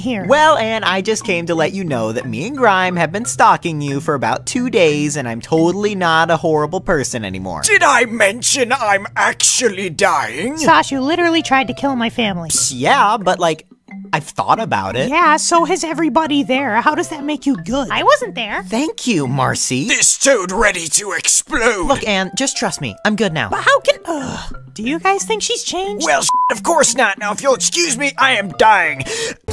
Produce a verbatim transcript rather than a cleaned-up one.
here? Well, Anne, I just came to let you know that me and Grime have been stalking you for about two days, and I'm totally not a horrible person anymore. Did I mention I'm actually dying? Sash, you literally tried to kill my family. Yeah, but like, I've thought about it. Yeah, so has everybody there. How does that make you good? I wasn't there. Thank you, Marcy. This toad ready to explode. Look, Anne, just trust me. I'm good now. But how can... Ugh. Do you guys think she's changed? Well, of course not. Now, if you'll excuse me, I am dying.